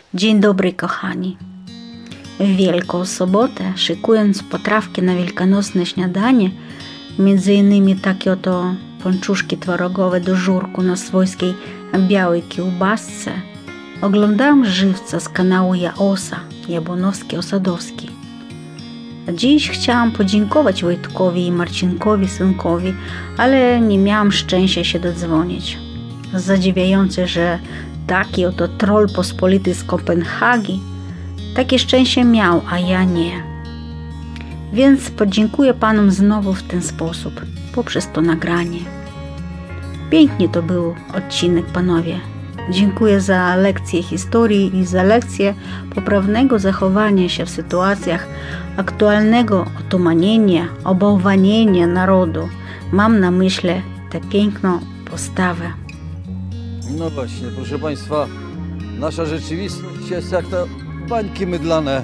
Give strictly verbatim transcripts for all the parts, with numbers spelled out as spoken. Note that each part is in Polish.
Dzień dobry, kochani. W Wielką Sobotę, szykując potrawki na wielkanocne śniadanie, między innymi takie oto pączuszki twarogowe do żurku na swojskiej białej kiełbasce, oglądałam żywca z kanału Jaosa, Jabłonowski-Osadowski. Dziś chciałam podziękować Wojtkowi i Marcinkowi, synkowi, ale nie miałam szczęścia się dodzwonić. Zadziwiające, że taki oto troll pospolity z Kopenhagi takie szczęście miał, a ja nie. Więc podziękuję panom znowu w ten sposób, poprzez to nagranie. Pięknie to był odcinek, panowie. Dziękuję za lekcję historii i za lekcję poprawnego zachowania się w sytuacjach aktualnego otumanienia, obałwanienia narodu. Mam na myśli tę piękną postawę. No właśnie, proszę Państwa, nasza rzeczywistość jest jak te bańki mydlane.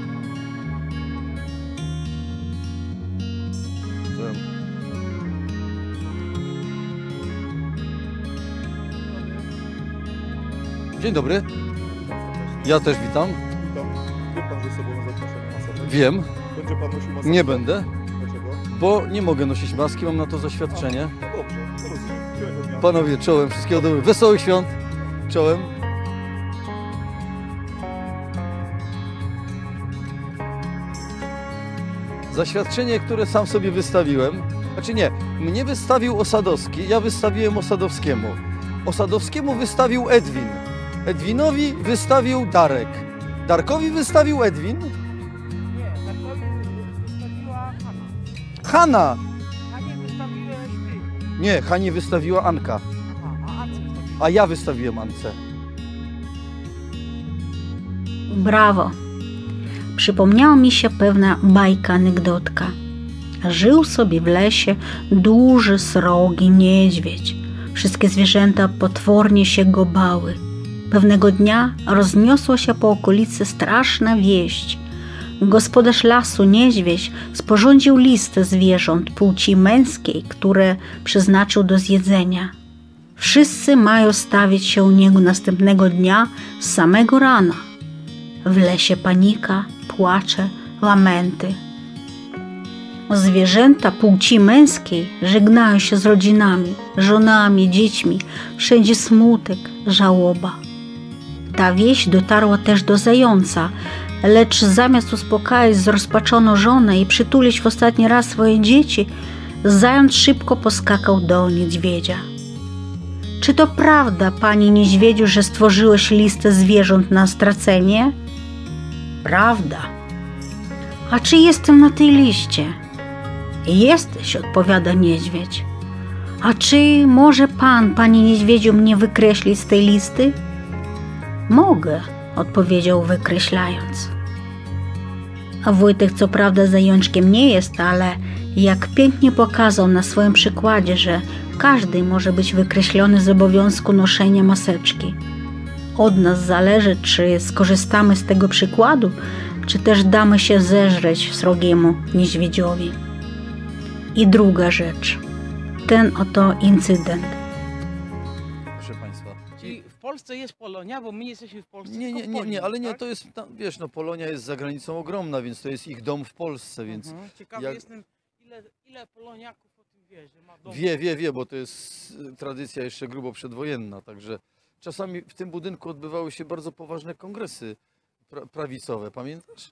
Dzień dobry. Ja też witam. Witam. Wie pan, że sobą zapraszamy maseczek? Wiem. Będzie pan nosił maseczkę? Nie będę, Dlaczego? bo nie mogę nosić maski, mam na to zaświadczenie. A, dobrze, rozumiem. Miłego dnia. Panowie, czołem, wszystkiego dobrego, wesołych świąt, czołem. Zaświadczenie, które sam sobie wystawiłem, znaczy nie, mnie wystawił Osadowski, ja wystawiłem Osadowskiemu. Osadowskiemu wystawił Edwin, Edwinowi wystawił Darek, Darkowi wystawił Edwin. Nie, Darkowi wystawiła Hanna. Hanna! Hanie wystawiłeś ty. Nie, Hanie wystawiła Anka, Aha, a Ance wystawiłeś. a ja wystawiłem Ance. Brawo! Przypomniała mi się pewna bajka, anegdotka. Żył sobie w lesie duży, srogi niedźwiedź. Wszystkie zwierzęta potwornie się go bały. Pewnego dnia rozniosła się po okolicy straszna wieść. Gospodarz lasu, niedźwiedź, sporządził listę zwierząt płci męskiej, które przeznaczył do zjedzenia. Wszyscy mają stawić się u niego następnego dnia z samego rana. W lesie panika, płacze, lamenty. Zwierzęta płci męskiej żegnają się z rodzinami, żonami, dziećmi. Wszędzie smutek, żałoba. Ta wieść dotarła też do zająca, lecz zamiast uspokajać zrozpaczoną żonę i przytulić w ostatni raz swoje dzieci, zając szybko poskakał do niedźwiedzia. Czy to prawda, panie niedźwiedziu, że stworzyłeś listę zwierząt na stracenie? Prawda. A czy jestem na tej liście? Jesteś, odpowiada niedźwiedź. A czy może pan, panie niedźwiedziu, mnie wykreślić z tej listy? Mogę, odpowiedział wykreślając. A Wojtek co prawda zajączkiem nie jest, ale jak pięknie pokazał na swoim przykładzie, że każdy może być wykreślony z obowiązku noszenia maseczki. Od nas zależy, czy skorzystamy z tego przykładu, czy też damy się zeżreć srogiemu niedźwiedziowi. I druga rzecz. Ten oto incydent. Proszę Państwa. Czyli w Polsce jest Polonia, bo my jesteśmy w Polsce. Nie, nie, tylko w nie, Polsce, nie, ale nie, tak? to jest, tam, wiesz, no Polonia jest za granicą ogromna, więc to jest ich dom w Polsce, więc Mhm. Ciekawy jak- jestem, ile, ile Poloniaków o tym wie, że ma dom. wie, wie, wie, bo to jest y, tradycja jeszcze grubo przedwojenna, także czasami w tym budynku odbywały się bardzo poważne kongresy pra prawicowe, pamiętasz?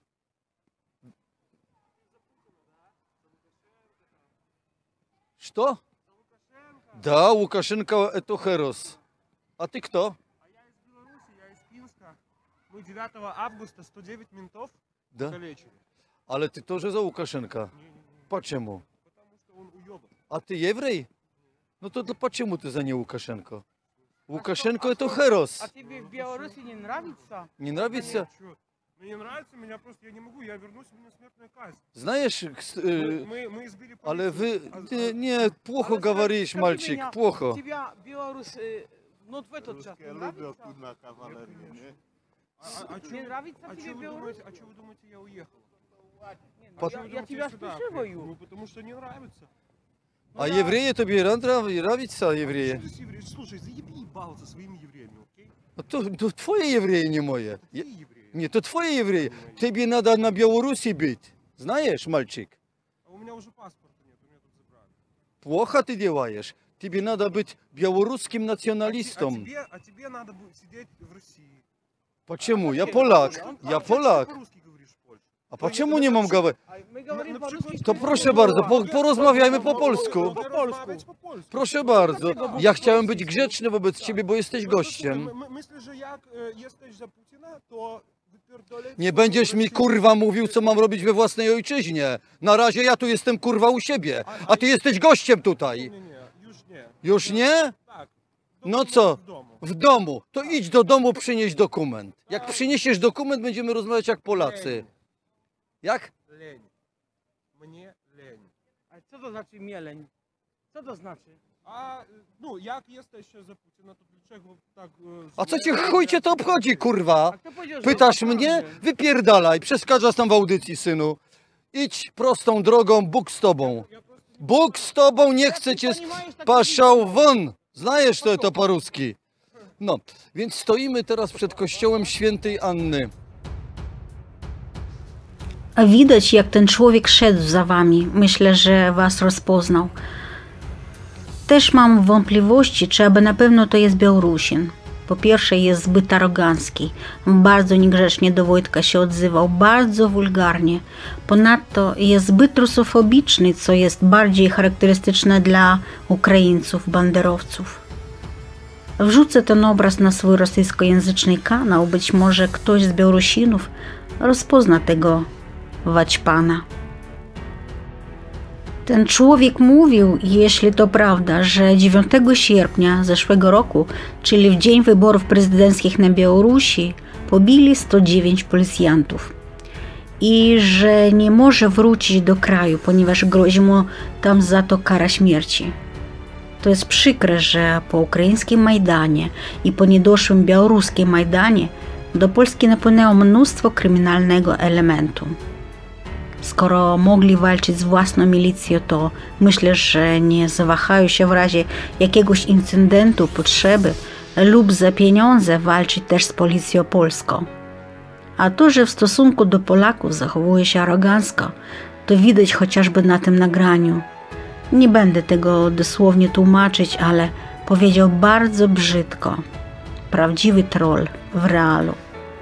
Что? Да, Łukaszenka to heros. A ty kto? А я из Беларуси, я из Пинска. Мы девятого августа сто девять ментов Да. калечили. Ale ty to, że za Łukaszenka. Почему? Потому что он уёбан. A ty jewrej? No to dla, почему ty za nie Łukaszenko? Łukaszenko to heros. А тебе в Беларуси не нравится? Nie nравится? Чё? Мне не нравится, меня просто, я не могу, я вернусь, у меня смертная казнь. Знаешь, Мы, y, мы, мы избили ale wy, полицию. А- ty а- nie, плохо Ale говоришь, скажи мальчик, меня, плохо. Тебя Беларусь, э, ну в этот час не Русские нравится? любят на кавалерии, не? А, а, а чё- Не нравится а тебе чё вы Беларусь? думаете, а чё вы думаете, я уехал? Не, ну Под- я, Чё вы я думаете, тебя сюда спрашиваю. приехал? Ну, потому что не нравится. Ну А да. евреи тебе нрав- нравятся, А евреи? что здесь евреи? Слушай, заеби ебало со своими евреями, окей? No to, to twoje jewreje, nie moje. Je, Какие евреи? nie, to twoje jewreje. Tobie надо na Białorusi być. Знаешь, мальчик? А у меня уже паспорта нет, у меня тут забрали. Плохо ты делаешь. Тебе надо быть белорусским А, ти- а националистом. тебе, а тебе надо будет сидеть в России. Почему? Я Зачем? Polak. А Я А почему ты Polak. по-русски говоришь в Польше? A почему nie mam говорить? А мы говорим Ну, ну, по-русски. почему- To что proszę это bardzo, po, было? porozmawiajmy po Mogę polsku. rozmawiać po polsku. Proszę bardzo. Ja chciałem być grzeczny wobec ciebie, bo jesteś No to gościem. słuchaj, my- Myślę, że jak e, jesteś za Putina, to wypierdolę... Nie będziesz mi kurwa mówił, co mam robić we własnej ojczyźnie. Na razie ja tu jestem kurwa u siebie, a ty jesteś gościem Nie, tutaj. nie, nie, już nie. Już nie? Tak. No co? W domu. W domu. To idź do domu, przynieś dokument. Jak przyniesiesz dokument, będziemy rozmawiać jak Polacy. Jak? Лень. Мне лень. А co to znaczy mieleń? Co to znaczy? A no, jak jesteś za Putina, to dlaczego tak... e, A co źle- cię chuj cię to obchodzi, kurwa? A kto powiedział, że Pytasz to mnie? prawda? Wypierdalaj, przeszkadzasz tam w audycji, synu. Idź prostą drogą, Bóg z tobą. Bóg z tobą, nie chce cię... Paszał won! Znajesz to, to po-ruski. No, więc stoimy teraz przed kościołem świętej Anny. A widać, jak ten człowiek szedł za wami. Myślę, że was rozpoznał. Też mam wątpliwości, czy aby na pewno to jest Białorusin. Po pierwsze, jest zbyt arogancki. Bardzo niegrzecznie do Wojtka się odzywał, bardzo wulgarnie. Ponadto jest zbyt rusofobiczny, co jest bardziej charakterystyczne dla Ukraińców, banderowców. Wrzucę ten obraz na swój rosyjskojęzyczny kanał. Być może ktoś z Białorusinów rozpozna tego waćpana. Ten człowiek mówił, jeśli to prawda, że dziewiątego sierpnia zeszłego roku, czyli w dzień wyborów prezydenckich na Białorusi, pobili sto dziewięć policjantów i że nie może wrócić do kraju, ponieważ grozi mu tam za to kara śmierci. To jest przykre, że po ukraińskim Majdanie i po niedoszłym białoruskim Majdanie do Polski napłynęło mnóstwo kryminalnego elementu. Skoro mogli walczyć z własną milicją, to myślę, że nie zawahają się w razie jakiegoś incydentu, potrzeby lub za pieniądze walczyć też z policją polską. A to, że w stosunku do Polaków zachowuje się arogancko, to widać chociażby na tym nagraniu. Nie będę tego dosłownie tłumaczyć, ale powiedział bardzo brzydko. Prawdziwy troll w realu.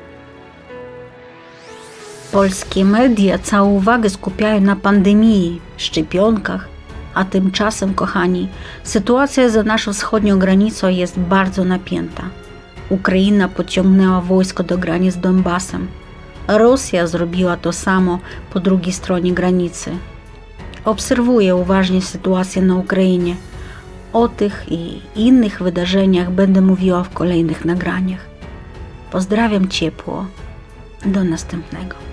Polskie media całą uwagę skupiają na pandemii, szczepionkach, a tymczasem, kochani, sytuacja za naszą wschodnią granicą jest bardzo napięta. Ukraina pociągnęła wojsko do granic z Donbasem. Rosja zrobiła to samo po drugiej stronie granicy. Obserwuję uważnie sytuację na Ukrainie. O tych i innych wydarzeniach będę mówiła w kolejnych nagraniach. Pozdrawiam ciepło. Do następnego.